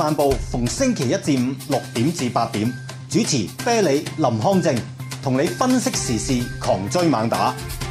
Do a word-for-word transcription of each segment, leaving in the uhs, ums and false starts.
漫步逢星期一至五六點至八點，主持啤梨林康正，同你分析時事，狂追猛打。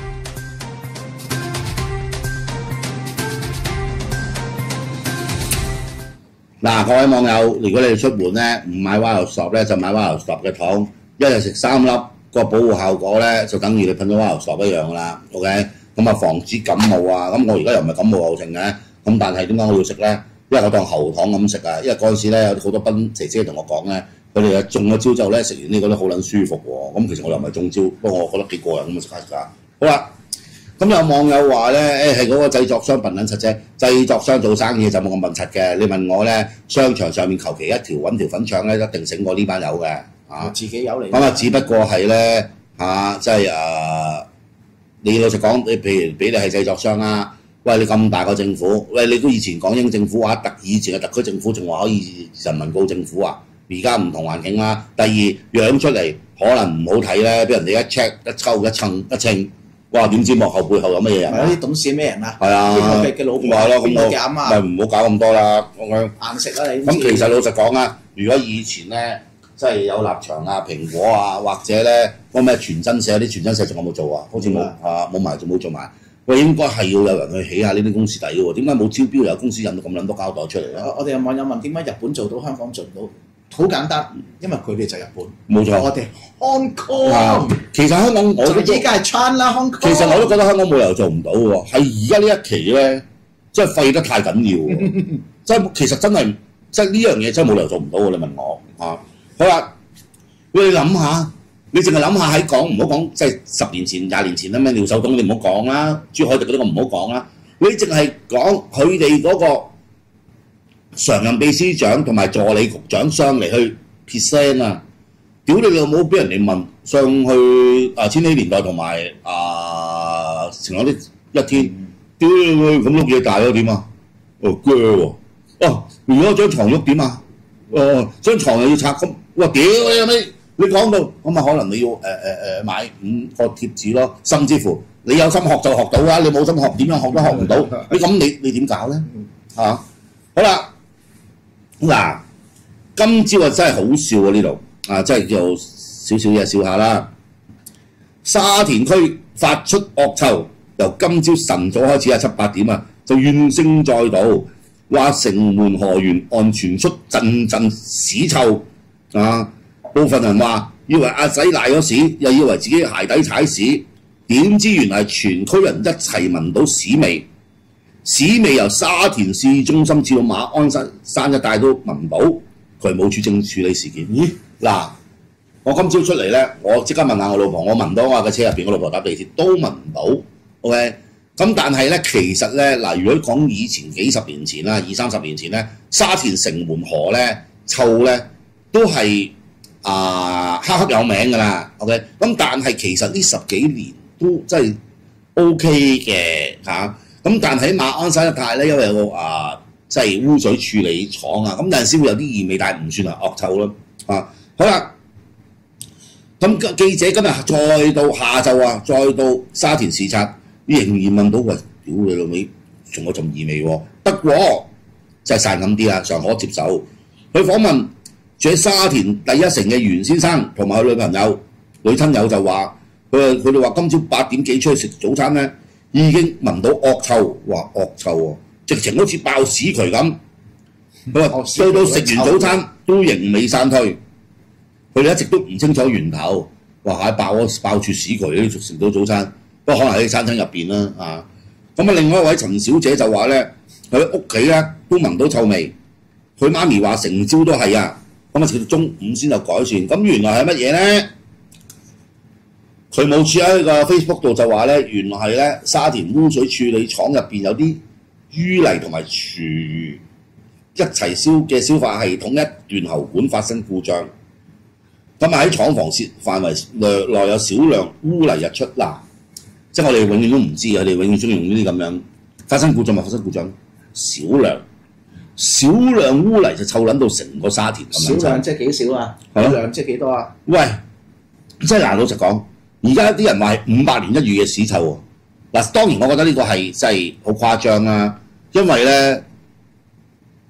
嗱，各位網友，如果你哋出門咧唔買 Wild Stop 咧，就買 Wild Stop 嘅糖，一日食三粒，個保護效果咧就等於你噴咗 Wild Stop 一樣噶啦。OK， 咁啊防止感冒啊。咁我而家又唔係感冒後症嘅，咁但係點解我要食咧？因為我當喉糖咁食啊。因為嗰陣時咧有好多賓姐姐同我講咧，佢哋啊中咗招之後咧食完呢個都好撚舒服喎。咁其實我又唔係中招，不過我覺得幾過癮咁啊食下食下。好啦。咁有網友話咧，誒係嗰個製作商笨撚柒啫，製作商做生意就冇咁笨柒嘅。你問我咧，商場上面求其一條揾條粉腸咧，一定醒過呢班友嘅，啊， 自己有嚟。 咁啊，只不過係咧嚇，即係誒，你老實講，你譬如俾你係製作商啊，喂你咁大個政府，喂你都以前港英政府話特以前嘅特區政府仲話可以人民告政府啊，而家唔同環境啦。第二樣出嚟可能唔好睇咧，俾人哋一 check 一抽一稱一稱。哇！點知幕後背後有乜嘢人啊？ 啲董事咩人啊？ 係啊， 邊個嘅老婆？ 咪咯，咁我嘅阿媽？ 咪唔好搞咁多啦。我硬食啦你。 咁其實老實講啊，如果以前咧，即係有立場啊、蘋果啊，或者咧嗰咩全真社啲全真社仲有冇做啊？好似冇啊，冇埋仲冇做埋。喂，應該係要有人去起下呢啲公司底嘅喎。點解冇招標有公司印到咁撚多膠袋出嚟咧？ 我哋有網友問點解日本做到香港做唔到？好簡單，因為佢哋就日本， 冇錯。 我哋 Hong Kong， 其實香港我都依家係 China Hong Kong。 其實我都覺得香港冇理由做唔到喎，係而家呢一期咧，真係廢得太緊要喎，真係其實真係即係呢樣嘢真係冇理由做唔到喎。你問我啊，好啦，你諗下，你淨係諗下喺講唔好講，即係十年前、廿年前啦咩廖守東你唔好講啦，朱凱廸嗰啲我唔好講啦，你淨係講佢哋嗰個常任秘書長同埋助理局長上嚟去 present 啊！屌你老母，俾人哋問上去啊千禧年代同埋啊成嗰啲一天，屌你老母咁碌嘢大咗點啊？哦鋸喎！哦，如果張床喐點啊？哦，張床又要拆咁，哇屌你老味！你講到咁啊，可能你要誒誒誒買五個貼紙咯，甚至乎你有心學就學到啊！你冇心學點樣學都學唔到。你咁你你點搞咧？嚇、啊！好啦。嗱，今朝啊真係好笑啊呢度啊，真係叫少少嘢笑下啦。沙田區發出惡臭，由今朝晨早開始啊，七八點啊，就怨聲載道，話城門河源岸傳出陣陣屎臭啊！部分人話以為阿仔賴咗屎，又以為自己鞋底踩屎，點知原來係全區人一齊聞到屎味。屎味由沙田市中心至到馬鞍山山一帶都聞到，佢冇處正處理事件。咦？嗱，我今朝出嚟咧，我即刻問下我老婆，我聞到我嘅車入邊，我老婆搭地鐵都聞唔到。OK，咁但係咧，其實咧嗱，如果講以前幾十年前啦，二三十年前咧，沙田城門河咧臭咧都係啊黑黑有名㗎啦。OK，咁但係其實呢十幾年都真係 OK 嘅嚇。啊咁但喺馬鞍山一帶咧，因為有個啊，即係污水處理廠啊，咁有陣時會有啲異味，但係唔算係惡臭咯。啊，好啦，咁記者今日再到下晝啊，再到沙田視察，仍然問到喂，屌你老味，仲有陣異味喎。不過真係散咁啲啊，尚可接受。佢訪問住喺沙田第一城嘅袁先生同埋佢女朋友、女親友就話，佢佢哋話今朝八點幾出去食早餐咧。已經聞到惡臭，話惡臭喎，直情好似爆屎渠咁。佢話到到食完早餐都仍未散退，佢哋一直都唔清楚源頭。話係爆咗爆住屎渠，食唔到早餐，不過可能喺餐廳入邊啦啊。咁啊，另外一位陳小姐就話咧，佢喺屋企咧都聞到臭味，佢媽咪話成朝都係啊。咁啊，直到中午先有改善。咁原來係乜嘢咧？佢冇處喺個 Facebook 度就話咧，原來係咧沙田污水處理廠入邊有啲淤泥同埋廚餘一齊燒嘅消化系統一段喉管發生故障，咁啊喺廠房設範圍內內有少量污泥日出嗱，即係我哋永遠都唔知，佢哋永遠中意用呢啲咁樣發生故障咪發生故障，少量少量污泥就臭撚到成個沙田咁樣。 少量即係幾少啊？少量即係幾多啊？ 喂，即係嗱，老實講。而家啲人話係五百年一遇嘅屎臭喎，嗱當然我覺得呢個係真係好誇張啦，因為咧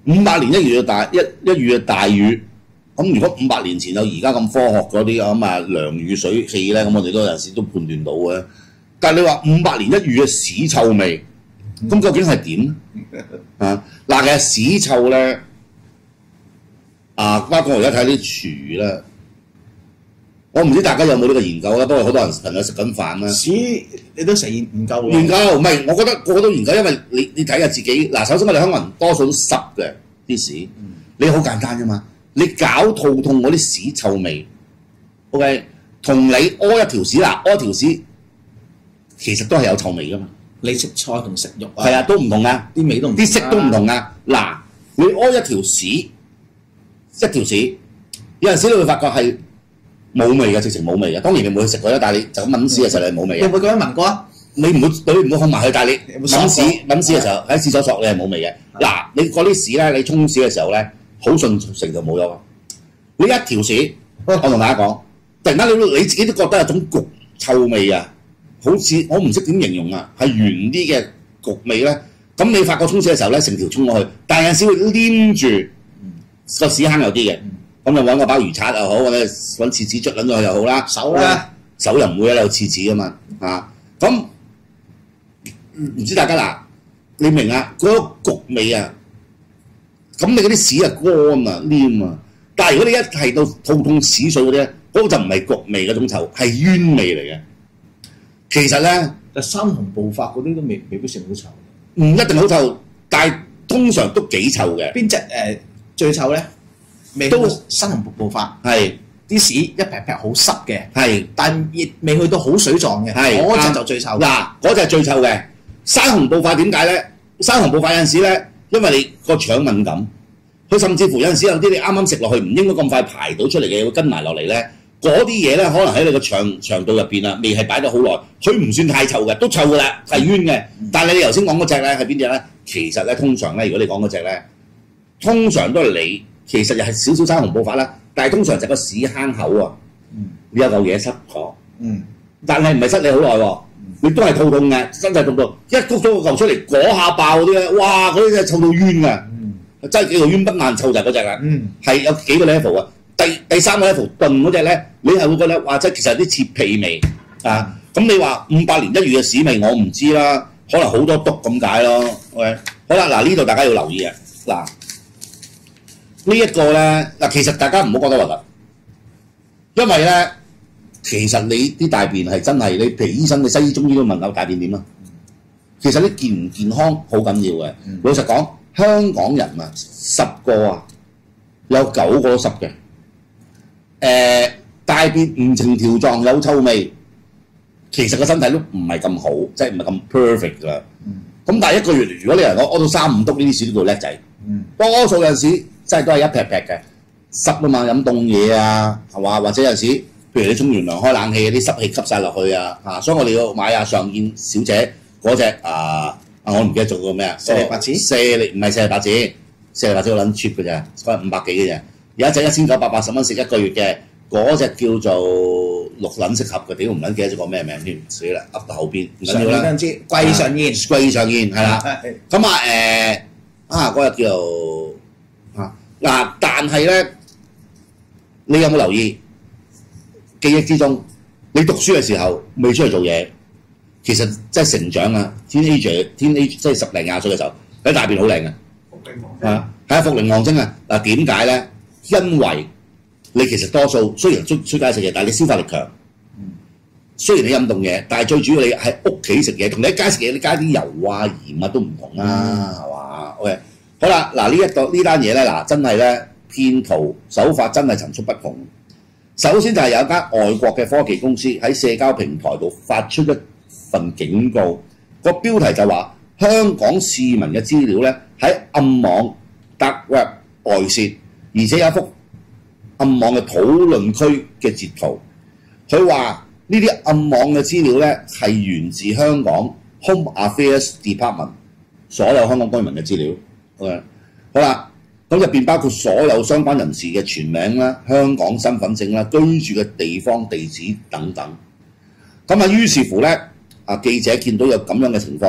五百年一遇嘅大一一遇嘅大雨，咁如果五百年前有而家咁科學嗰啲咁啊涼雨水器咧，咁我哋都有陣時都判斷到嘅。但係你話五百年一遇嘅屎臭味，咁究竟係點啊？嗱，其實屎臭咧，啊，包括我而家睇啲廚咧，我唔知大家有冇呢個研究啦。不過好多人朋友食緊飯啦， 屎你都成研究喎。 研究唔係，我覺得個個都研究，因為你你睇下自己嗱，首先我哋香港人多數都濕嘅啲屎，嗯、你好簡單啫嘛，你搞肚痛嗰啲屎臭味 ，OK， 同你屙一條屎嗱，屙一條屎其實都係有臭味噶嘛。 你食菜同食肉啊， 係啊，都唔同噶， 啲味都唔同， 啲色都唔同噶。嗱，你屙一條屎，一條屎，有陣時你會發覺係冇味嘅，直情冇味嘅。當然你唔會去食佢啦，但係你就咁抿屎嘅時候你係冇味嘅。 你會咁樣聞過啊？ 你唔會，你唔會控埋佢，但係你抿屎抿屎嘅時候喺廁所索你係冇味嘅。嗱，你嗰啲屎咧，你沖屎嘅時候咧，好順成就冇咗。你一條屎，我同大家講，突然間你你自己都覺得有種焗臭味啊！好似我唔識點形容啊，係圓啲嘅焗味咧。咁你發覺沖屎嘅時候咧，成條沖落去，但係有陣時會黏住個屎坑有啲嘅。咁就揾個包魚刷又好，或者揾廁紙捽撚咗佢又好啦。 手啦， 手又唔會啦，有廁紙噶嘛啊。咁唔知大家嗱，你明啊？嗰、那個焗味啊，咁你嗰啲屎啊乾啊黏啊。但係如果你一提到肚痛屎水嗰啲咧，嗰、那個就唔係焗味嗰種臭，係冤味嚟嘅。其實咧， 但三紅暴發嗰啲都未未必算好臭， 唔一定好臭，但係通常都幾臭嘅。 邊隻誒最臭咧？未都三紅暴發， 係啲屎一劈劈好濕嘅， 係， 但係亦未去到好水狀嘅， 係嗰隻就最臭。 嗱，嗰隻係最臭嘅。山紅暴發點解咧？山紅暴發有陣時咧，因為你個腸敏感，佢甚至乎有陣時有啲你啱啱食落去唔應該咁快排到出嚟嘅，會跟埋落嚟咧。嗰啲嘢咧，可能喺你個腸腸道入邊啊，未係擺得好耐，佢唔算太臭嘅，都臭噶啦，係冤嘅。但係你頭先講嗰隻咧係邊隻咧？其實咧，通常咧，如果你講嗰隻咧，通常都係你，其實又係少少山紅暴發啦。但係通常就個屎坑口啊，嗯、你有嚿嘢塞咗，嗯、但係唔係塞你好耐喎，你都係肚痛嘅，真係痛到一谷咗個嚿出嚟，嗰下爆嗰啲咧，哇！嗰啲真係臭到冤㗎，嗯、真係叫做冤不爛臭就係嗰隻啦，係、嗯、有幾個 level 啊。第第三個 level 燉嗰隻咧，你係會覺得哇！即係其實有啲切屁味啊！咁你話五百年一遇嘅屎味，我唔知啦，可能好多篤咁解咯。OK， 好啦，嗱呢度大家要留意啊！嗱，這個、呢一個咧嗱，其實大家唔好覺得核突，因為咧其實你啲大便係真係你譬如醫生、你西醫、中醫都問我大便點啊。其實你健唔健康好緊要嘅。嗯、老實講，香港人啊，十個啊有九個都濕嘅。誒、呃、大便唔成條狀有臭味，其實個身體都唔係咁好，即係唔係咁 perfect 㗎啦。咁、嗯、但係一個月，如果你人講屙到三五篤呢啲屎都叫叻仔，嗯、多數有陣時真係都係一劈劈嘅濕啊嘛，飲凍嘢啊，係嘛？或者有陣時，譬如你沖完涼開冷氣，啲濕氣吸晒落去啊，嚇！所以我哋要買阿上燕小姐嗰隻啊啊，我唔記得做過咩啊， 舍利白子， 舍利唔係舍利白子，舍利白子好撚 cheap 嘅啫，嗰係五百幾嘅啫。有一隻一千九百八十蚊食一個月嘅，嗰隻叫做綠撚適合嘅，屌唔撚記得咗個咩名添，死啦噏到後邊唔緊要啦。上知貴上燕，貴上燕係啦。咁啊誒啊嗰日叫做啊嗱，但係咧，你有冇留意記憶之中，你讀書嘅時候未出去做嘢，其實即係成長啊 ，teenager teenage 即係十零廿歲嘅時候，啲大便好靚嘅，啊係啊，復靈王精啊嗱，點解咧？因為你其實多數雖然出出街食嘢，但係你消化力強。嗯、雖然你飲凍嘢，但係最主要你喺屋企食嘢，同你喺街食嘢，你加啲油啊、鹽啊都唔同啦，係嘛、嗯、？OK， 好啦，嗱呢一個呢單嘢咧，嗱真係咧騙徒手法真係層出不窮。首先就係有一間外國嘅科技公司喺社交平台度發出一份警告，個標題就話香港市民嘅資料咧喺暗網 dark web 外泄。而且有一幅暗網嘅討論區嘅截圖，佢話呢啲暗網嘅資料咧係源自香港 Home Affairs Department 所有香港居民嘅資料。OK， 好啦，咁入邊包括所有相關人士嘅全名啦、香港身份證啦、居住嘅地方地址等等。咁啊，於是乎咧，啊記者見到有咁樣嘅情況，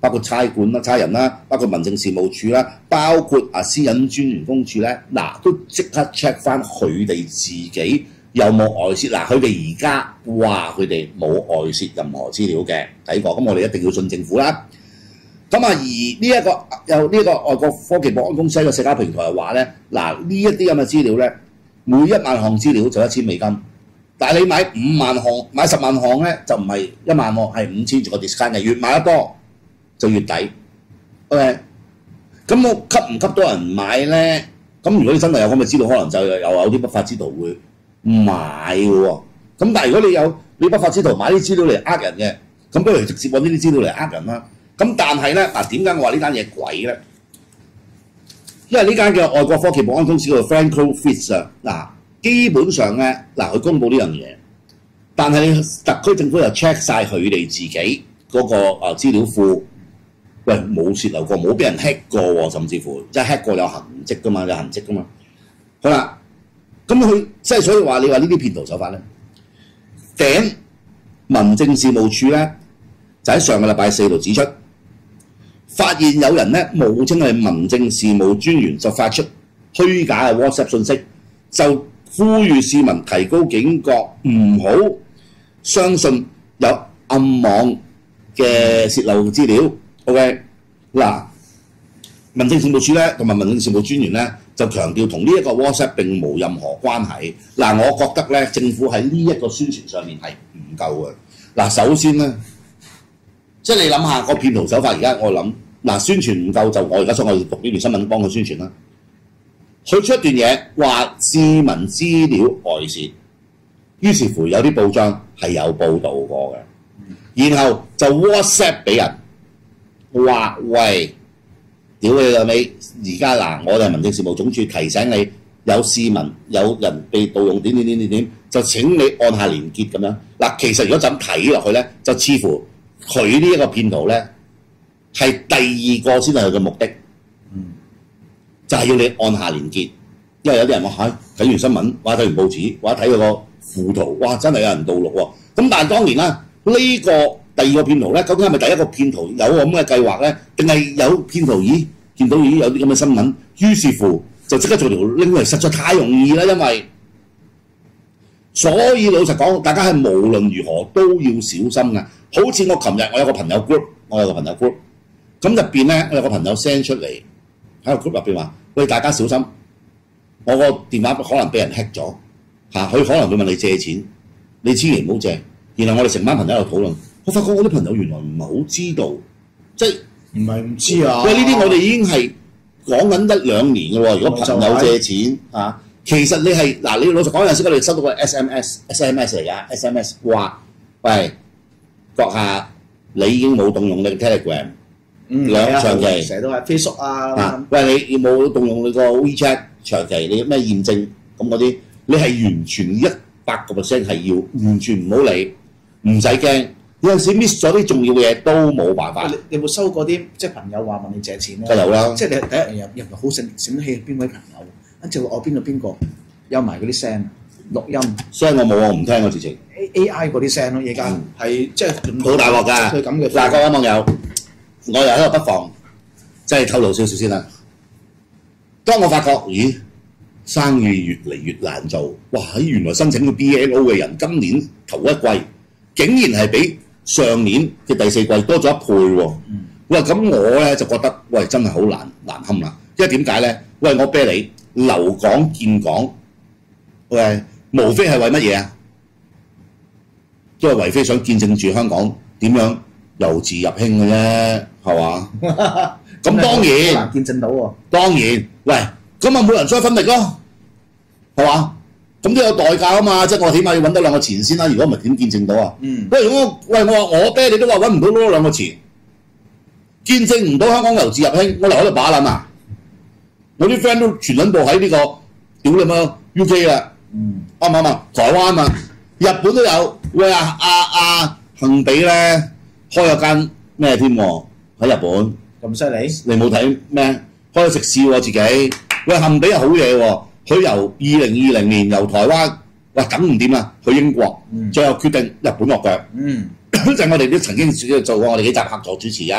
包括差館啦、差人啦，包括民政事務處啦，包括啊私隱專員公署咧，嗱都即刻 check 翻佢哋自己有冇外泄。嗱，佢哋而家話佢哋冇外泄任何資料嘅，睇過，咁我哋一定要信政府啦。咁啊，而呢、這、一個有呢一個外國科技保安公司喺個社交平台話咧，嗱呢一啲咁嘅資料咧，每一萬項資料就一千美金。但係你買五萬項、買十萬項咧，就唔係一萬項，係五千個 discount 嘅，越買得多就越抵。OK， 咁我吸唔吸到人買咧？咁如果你真係有咁嘅資料，可能就又有啲不法之徒會買嘅喎。咁但係如果你有你不法之徒買啲資料嚟呃人嘅，咁不如直接揾呢啲資料嚟呃人啦。咁但係咧，嗱點解我話呢單嘢鬼咧？因為呢間嘅外國科技保安公司叫做 Franco Fitz 啊，嗱。基本上咧，嗱佢公佈呢樣嘢，但係特區政府又 check 晒佢哋自己嗰個啊資料庫，喂冇泄漏過，冇俾人 hack 過喎，甚至乎即係 hack 過有痕跡噶嘛，有痕跡噶嘛。好啦，咁佢即係所以話你話呢啲騙徒手法咧，頂民政事務處咧就喺上個禮拜四度指出，發現有人咧冒稱係民政事務專員，就發出虛假嘅 WhatsApp 信息，就呼籲市民提高警覺，唔好相信有暗網嘅泄漏資料。OK， 嗱，民政事務處咧同埋民政事務專員咧就強調同呢一個 WhatsApp 並無任何關係。嗱，我覺得咧政府喺呢一個宣傳上面係唔夠嘅。嗱，首先咧，即係你諗下個騙徒手法，而家我諗嗱宣傳唔夠，就我而家想我讀呢段新聞幫佢宣傳啦。佢出一段嘢話市民資料外泄，於是乎有啲報章係有報導過嘅，然後就 WhatsApp 俾人話：喂，屌你老味！而家嗱，我哋民政事務總署提醒你，有市民有人被盜用點點點點點，就請你按下連結咁樣。嗱，其實如果就咁睇落去咧，就似乎佢呢一個騙徒咧係第二個先係佢嘅目的。就係要你按下連結，因為有啲人話嚇睇完新聞，或者睇完報紙，或者睇佢個附圖，哇！真係有人盜錄喎。咁但係當然啦，呢、呢個第二個騙徒咧，究竟係咪第一個騙徒有咁嘅計劃咧？定係有騙徒咦見到咦有啲咁嘅新聞，於是乎就即刻做條 link 嚟，實在太容易啦。因為所以老實講，大家係無論如何都要小心㗎。好似我琴日我有個朋友 group， 我有個朋友 group， 咁入邊咧我有個朋友 send 出嚟。喺個 group 入邊話：喂，大家小心，我個電話可能俾人 hack 咗嚇，佢可能會問你借錢，你千祈唔好借。然後我哋成班朋友喺度討論，我發覺我啲朋友原來唔係好知道，即係唔係唔知啊。 喂，呢啲我哋已經係講緊一兩年嘅喎。如果朋友借錢嚇、啊，其實你係嗱，你老實講有陣時我哋收到個 S M S，S M S 嚟㗎 ，S M S 話：喂，閣下你已經冇動用你嘅 Telegram。 嗯， 兩長期成日都係 Facebook 啊。 啊，喂，你有冇動用你個 WeChat 長期？你咩驗證咁嗰啲？你係完全一百個 percent 係要完全唔好理，唔使驚。有陣時 miss 咗啲重要嘅嘢都冇辦法。 你你有冇收過啲即係朋友話問你借錢咧？ 梗有啦。 即係你第一樣嘢入入好醒醒起邊位朋友，跟住我邊個邊個有埋嗰啲聲錄音。 所以我冇我唔聽嗰直情。 A I 嗰啲聲咯，而家係即係好大鑊㗎。 佢咁嘅。 嗱，各位網友。我又喺度不妨即係透露少少先啦。當我發覺，咦，生意越嚟越難做，哇！原來申請到 B N O 嘅人，今年頭一季竟然係比上年嘅第四季多咗一倍喎。嗯、喂，咁我咧就覺得，喂，真係好難難堪啦。因為點解咧？喂，我啤你留港建港，喂，無非係為乜嘢啊？都係為非想見證住香港點樣由治入興嘅啫，係嘛？咁當然難見證到喎。 當然，喂，咁啊每人再分力咯，係嘛？咁都有代價啊嘛，即係我起碼要揾多兩個錢先啦。如果唔係點見證到啊？嗯。喂，如果喂我話我爹你都話揾唔到多兩個錢，見證唔到香港由治入興，我留喺度把撚啊！我啲 friend 都全撚部喺呢個屌你媽 U K 啊，啱唔啱啊？台灣啊，日本都有。喂啊啊啊！幸比咧開咗間咩添喎？喺日本咁犀利？ 你冇睇咩？開咗食肆喎自己。喂，幸比係好嘢喎！佢由二零二零年由台灣，喂梗唔掂啦，去英國，嗯、最後決定日本落腳。嗯，就係我哋都曾經做過我哋幾集客座主持啊。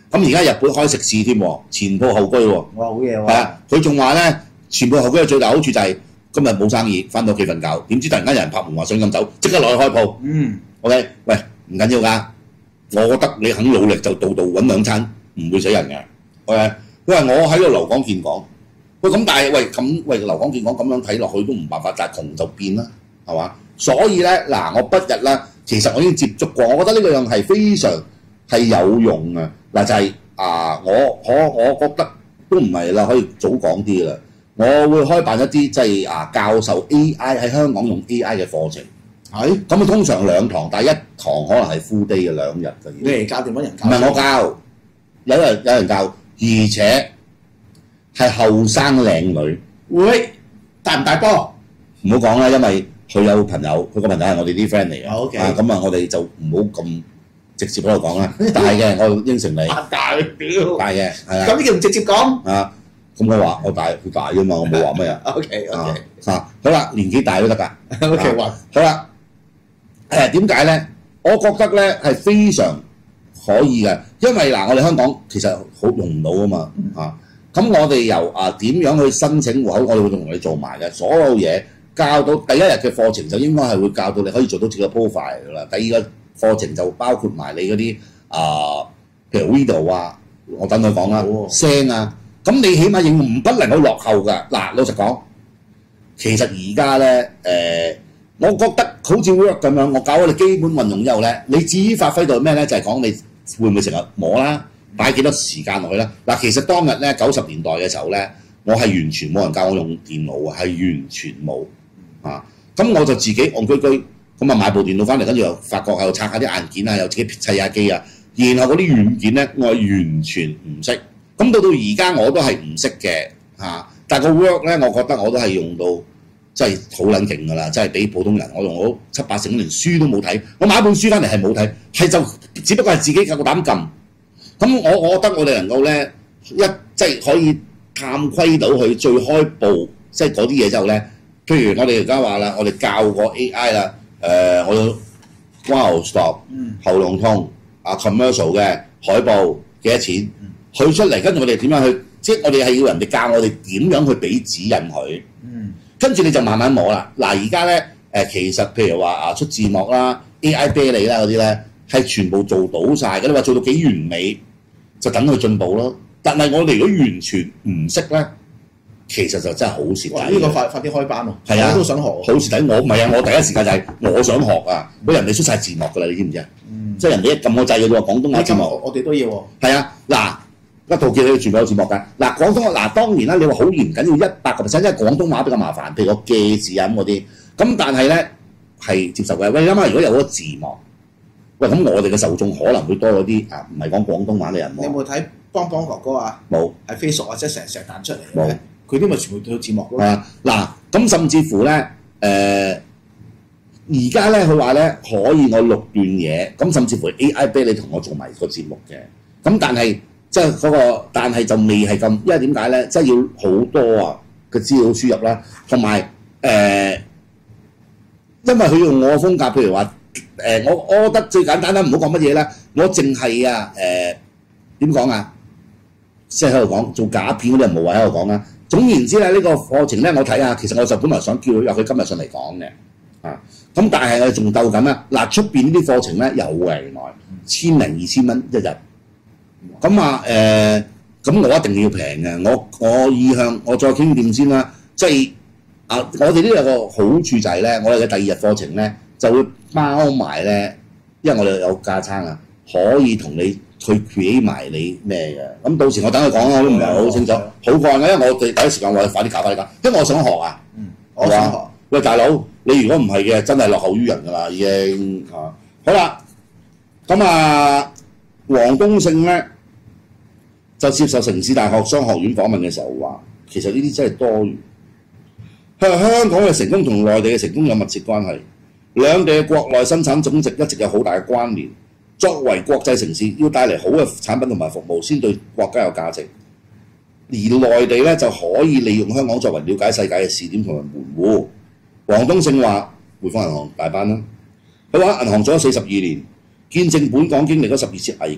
咁而家日本開食肆添喎，前鋪後居喎。 哇，好嘢喎！ 係啊，佢仲話咧，前鋪後居嘅最大好處就係今日冇生意，翻到屋企瞓覺，點知突然間有人拍門話想咁走，即刻落去開鋪。 嗯 OK，喂，唔緊要㗎，我覺得你肯努力就度度揾兩餐，唔會死人嘅。OK，佢話我喺度留港見港，喂咁但係喂咁喂留港見港咁樣睇落去都唔辦法，但係窮就變啦，係嘛？所以咧嗱，我不日啦，其實我已經接觸過，我覺得呢個樣係非常係有用嘅。嗱就係、啊，我我我覺得都唔係啦，可以早講啲啦。我會開辦一啲即係啊教授 A I 喺香港用 A I 嘅課程。係咁啊，通常兩堂，但係一堂可能係 full day 嘅兩日嘅。 你嚟教定揾人教？ 唔係我教，有人有人教，而且係後生靚女。 會大唔大波？ 唔好講啦，因為佢有朋友，佢個朋友係我哋啲 friend 嚟嘅。 哦，OK 啊，咁啊，我哋就唔好咁直接喺度講啦。大嘅，我應承你。 大屌！ 大嘅係啦。 咁呢叫唔直接講啊，咁我話我大佢大啫嘛，我冇話咩啊。 ？OK 啊 OK 啊，好啦，年紀大都得㗎。 OK， 啊話好啦，誒點解咧？我覺得咧係非常可以嘅，因為嗱，我哋香港其實好用唔到啊嘛。啊，咁我哋由啊點樣去申請戶口，我哋會同你做埋嘅，所有嘢教到第一日嘅課程就應該係會教到你可以做到自己嘅 profile 㗎啦。第二個課程就包括埋你嗰啲啊，譬如 video 啊，我等佢講啦， 哦聲啊，咁你起碼應唔不能夠落後㗎。嗱，老實講，其實而家咧誒。我覺得好似 work 咁樣，我搞咗你基本運用之後咧，你至於發揮到咩咧？就係、是、講你會唔會成日摸啦，擺幾多時間落去啦。嗱，其實當日咧九十年代嘅時候咧，我係完全冇人教我用電腦啊，係完全冇啊。咁我就自己戇居居咁啊買部電腦翻嚟，跟住又發覺喺度拆下啲硬件啊，又自己砌下機啊，然後嗰啲軟件咧我係完全唔識。咁到到而家我都係唔識嘅嚇，但係個 work 咧，我覺得我都係用到。真係好撚勁㗎啦！真係比普通人，我用咗七八成連書都冇睇，我買一本書翻嚟係冇睇，係就只不過係自己夠膽撳。咁我我覺得我哋能夠咧一即係可以探窺到佢最開步，即係嗰啲嘢之後咧，譬如我哋而家話啦，我哋教過 A I 啦，誒、呃、我有 Wow Stop、喉嚨痛啊 commercial 嘅海報幾多錢，佢出嚟跟住我哋點樣去，即係我哋係要人哋教我哋點樣去俾指引佢。跟住你就慢慢摸啦。嗱，而家咧誒，其實譬如話啊，出字幕啦、A I 啤你啦嗰啲咧，係全部做到晒嘅。你話做到幾完美，就等佢進步咯。但係我哋如果完全唔識咧，其實就真係好蝕底。 哇！呢個快快啲開班喎， 係啊， 我都想學。 好蝕底，我唔係啊，我第一時間就係我想學啊。俾人哋出晒字幕㗎啦，你知唔知啊？即係人哋一撳個掣嘅啫喎，廣東話字幕。 我哋都要喎。 係啊，嗱。一套叫你全部有字幕㗎。嗱，廣東話嗱當然啦，你話好嚴謹要一百個 percent，因為廣東話比較麻煩，譬如個嘅字啊咁嗰啲。咁但係咧係接受嘅。喂，你諗下，如果有嗰個字幕，喂咁我哋嘅受眾可能會多咗啲啊，唔係講廣東話嘅人喎。 你有冇睇幫幫哥哥啊？ 冇。 係 Facebook 啊，即係成成彈出嚟冇。 佢啲咪全部都有字幕咯。 係啊，嗱，咁甚至乎咧誒，而家咧佢話咧可以我錄段嘢，咁甚至乎 A I 俾你同我做埋個節目嘅。咁但係。即係嗰個，但係就未係咁，因為點解咧？即係要好多啊嘅資料輸入啦，同埋誒，因為佢用我嘅風格，譬如話誒、呃，我我覺得最簡單啦，唔好講乜嘢啦，我淨係啊誒點講啊，即係喺度講做假片嗰啲人無謂喺度講啦。總言之咧，呢、呢個課程咧，我睇下，其實我就本來想叫佢約佢今日上嚟講嘅啊，咁但係我仲鬥緊啊！嗱，出邊呢啲課程咧有嘅，原來千零二千蚊一日。咁啊誒，咁、呃、我一定要平嘅，我我意向我再傾掂先啦。即係啊，我哋呢有個好處就係咧，我哋嘅第二日課程咧就會包埋咧，因為我哋有架撐啊，可以同你去 create 埋你咩嘅。咁到時我等佢講我都唔係好清楚，好幹嘅，因為我哋第一時間我哋快啲搞快啲搞，因為我想學啊。嗯，我想學。喂，大佬，你如果唔係嘅，真係落後於人㗎啦，已經啊。好啦，咁啊，黃東勝咧。就接受城市大學商學院訪問嘅時候話，其實呢啲真係多餘。佢話香港嘅成功同內地嘅成功有密切關係，兩地嘅國內生產總值一直有好大嘅關聯。作為國際城市，要帶嚟好嘅產品同埋服務，先對國家有價值。而內地咧就可以利用香港作為了解世界嘅試點同埋門戶。黃東勝話：匯豐銀行大班啦，佢話銀行做咗四十二年，見證本港經歷咗十二次危機。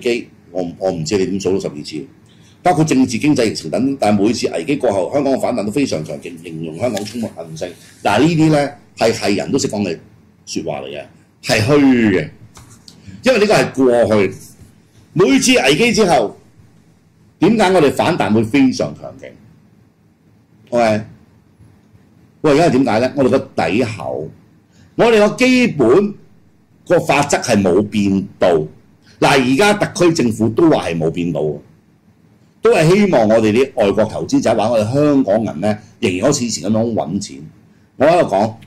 我我唔知你點數到十二次，包括政治、經濟、疫情等，但係每次危機過後，香港嘅反彈都非常強勁，形容香港充滿韌性。但係呢啲咧係係人都識講嘅説話嚟嘅，係虛嘅，因為呢個係過去。每次危機之後，點解我哋反彈會非常強勁？喂，喂，而家係點解咧？我哋個底厚，我哋個基本個法則係冇變到。嗱，而家特區政府都話係冇變到，都係希望我哋啲外國投資者或者我哋香港人咧，仍然好似以前咁樣揾錢。我喺度講，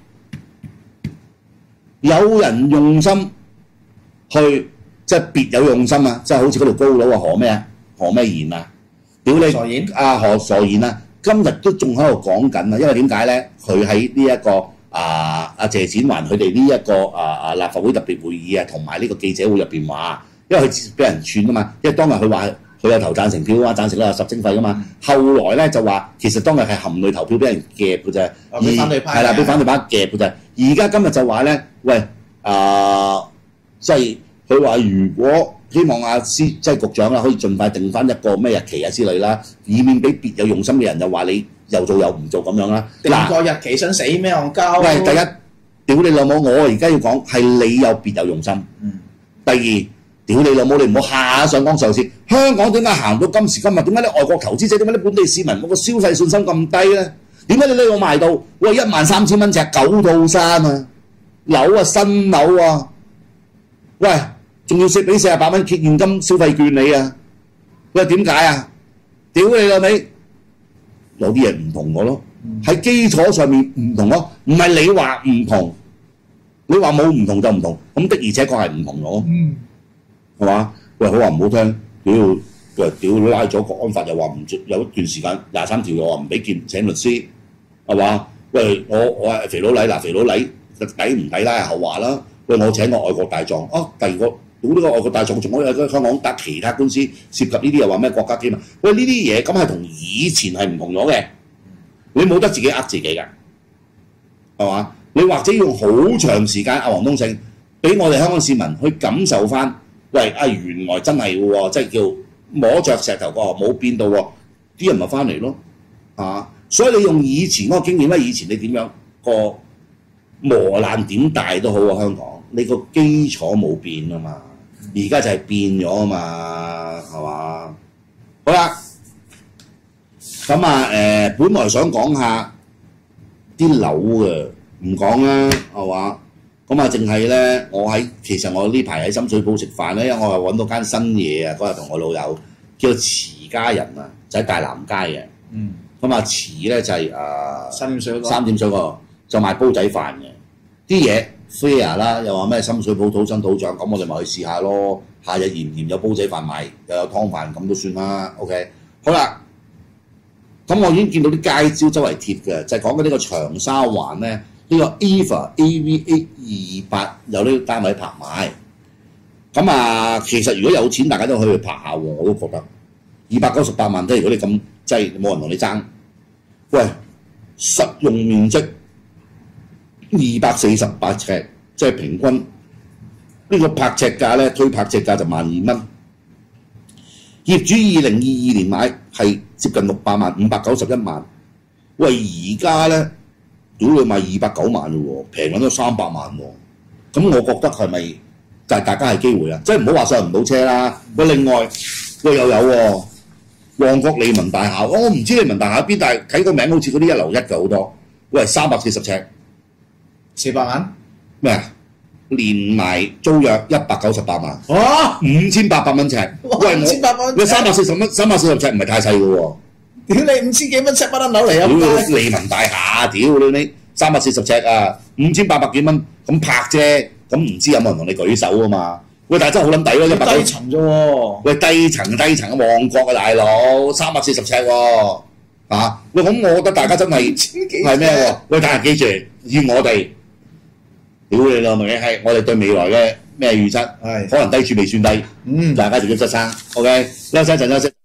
有人用心去，即係別有用心啊！即係好似嗰條高佬啊，何咩啊，何咩賢啊，屌你傻賢啊，何傻賢啊！今日都仲喺度講緊啊，因為點解咧？佢喺呢一個啊啊謝展寰佢哋呢一個啊啊立法會特別會議啊，同埋呢個記者會入邊話，因為佢俾人串啊嘛，因為當日佢話佢有投贊成票啊，贊成率有十徵費噶嘛，後來咧就話其實當日係含淚投票俾人夾嘅啫， 俾反對派係啦，俾反對派夾嘅啫。而家今日就話咧，喂啊，即係佢話如果希望阿司即係局長啦，可以盡快定翻一個咩日期啊之類啦，以免俾別有用心嘅人又話你又做又唔做咁樣啦。 定個日期想死咩戇鳩？ 喂，第一，屌你老母！我而家要講係你有別有用心。 嗯。 第二，屌你老母！你唔好下下上綱上線。香港點解行到今時今日？點解啲外國投資者點解啲本地市民嗰個消費信心咁低咧？點解你呢個賣到喂一萬三千蚊尺九套衫啊？樓啊新樓啊，喂！仲要俾四十八蚊現金消費券你啊！喂，點解啊？屌你老味！有啲嘢唔同我咯，喺基礎上面唔同咯，唔係你話唔同，你話冇唔同就唔同，咁的而且確係唔同咗，係嘛？喂，好話唔好聽，屌喂屌拉咗國安法又話唔有一段時間廿三條又話唔俾見請律師，係嘛？喂，我我係肥佬黎嗱，肥佬黎抵唔抵拉係後話啦。喂，我請個外國大狀啊，第二個。屌呢個外國大狀仲可以喺香港打其他官司，涉及呢啲又話咩國家機密？喂，呢啲嘢咁係同以前係唔同咗嘅，你冇得自己呃自己㗎，係嘛？你或者用好長時間阿黃東勝，俾我哋香港市民去感受翻，喂啊原來真係喎，即係叫摸着石頭過河冇變到喎，啲人咪翻嚟咯，啊！所以你用以前嗰個經驗咧，以前你點樣個磨難點大都好啊，香港你個基礎冇變啊嘛。而家就係變咗啊嘛，係嘛？好啦，咁啊誒，本來想講下啲樓嘅，唔講啦，係嘛？咁啊，淨係咧，我喺其實我呢排喺深水埗食飯咧，因為我係揾到間新嘢啊，嗰日同我老友叫做慈家人啊，就喺大南街嘅。嗯。咁啊，慈咧就係、是、誒、呃、 三點水嗰三點水嗰個就賣煲仔飯嘅啲嘢。fair 啦，又話咩深水埗土生土長，咁我哋咪去試下咯。夏日炎炎有煲仔飯賣，又有湯飯，咁都算啦。OK， 好啦，咁我已經見到啲街招周圍貼嘅，就係講緊呢個長沙灣咧，呢、呢個 Eva A V A 二八有呢個單位拍賣。咁啊，其實如果有錢，大家都可以去拍下喎，我都覺得二百九十八萬，即係如果你咁即係冇人同你爭，喂，實用面積。二百四十八尺，即係平均呢個拍尺價咧，推拍尺價就萬二蚊。業主二零二二年買係接近六百萬，五百九十一萬。喂，而家咧，屌你賣二百九萬嘞喎，平緊都三百萬喎。咁我覺得係咪就係大家係機會啊？即係唔好話上唔到車啦。喂，另外喂又有喎，旺角利民大廈，我唔知利民大廈邊，但係睇個名好似嗰啲一樓一嘅好多。喂，三百四十尺。 四百萬咩啊？連埋租約一百九十八萬， 哇！ 五千八百蚊尺，喂五千八百蚊， 你三百四十蚊，三百四十尺唔係太細嘅喎。 屌你五千幾蚊尺不得樓嚟啊！ 屌利民大廈，屌你你三百四十尺啊，五千八百幾蚊咁拍啫，咁唔知有冇人同你舉手啊嘛？喂，但係真係好撚抵咯，一百低層啫喎。 喂，低層低層嘅旺角啊，大佬，三百四十尺喎，啊！喂，咁我覺得大家真係係咩喎？喂，但係記住，要我哋。屌你老味，係我哋對未來嘅咩預測，可能低處未算低，嗯，大家自己執生 ，OK，休息一陣休息。